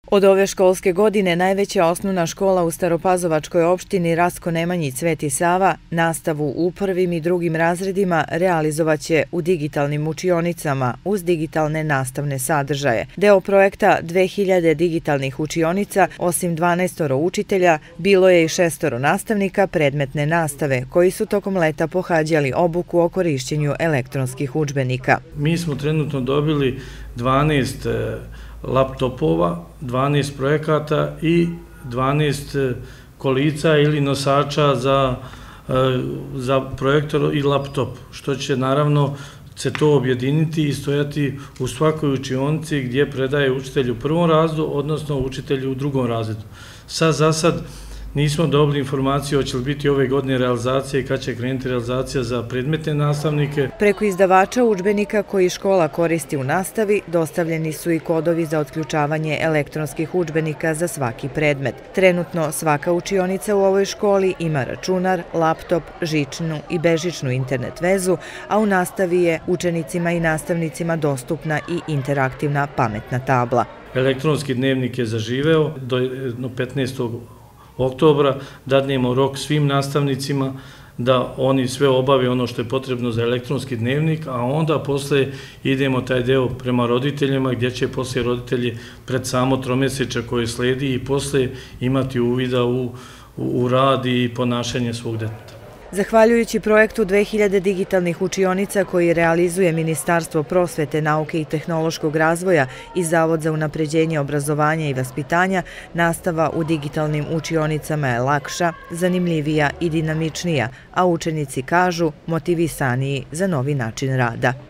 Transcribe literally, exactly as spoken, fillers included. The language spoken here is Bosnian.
Od ove školske godine najveća osnovna škola u Staropazovačkoj opštini Rastko Nemanjić Sveti Sava nastavu u prvim i drugim razredima realizovaće u digitalnim učionicama uz digitalne nastavne sadržaje. Deo projekta dve hiljade digitalnih učionica, osim dvanaestoro učitelja, bilo je i šestoro nastavnika predmetne nastave koji su tokom leta pohađali obuku o korišćenju elektronskih udžbenika. Mi smo trenutno dobili dvanaest laptopova, dvanaest projekata i dvanaest kolica ili nosača za, za projektor i laptop, što će naravno se to objediniti i stojati u svakoj učionici gdje predaje učitelj u prvom razredu, odnosno učitelj u drugom razredu. Sad za sad nismo dobili informaciju hoće li biti ove godine realizacija i kad će krenuti realizacija za predmetne nastavnike. Preko izdavača udžbenika koji škola koristi u nastavi dostavljeni su i kodovi za otključavanje elektronskih udžbenika za svaki predmet. Trenutno svaka učionica u ovoj školi ima računar, laptop, žičnu i bežičnu internet vezu, a u nastavi je učenicima i nastavnicima dostupna i interaktivna pametna tabla. Elektronski dnevnik je zaživeo do petnaestog oktobra, dadnemo rok svim nastavnicima da oni sve obave ono što je potrebno za elektronski dnevnik, a onda posle idemo taj deo prema roditeljima gdje će posle roditelji pred samo tromjeseče koje sledi i posle imati uvida u, u rad i ponašanje svog deteta. Zahvaljujući projektu dve hiljade digitalnih učionica koji realizuje Ministarstvo prosvete, nauke i tehnološkog razvoja i Zavod za unapređenje obrazovanja i vaspitanja, nastava u digitalnim učionicama je lakša, zanimljivija i dinamičnija, a učenici kažu motivisaniji za novi način rada.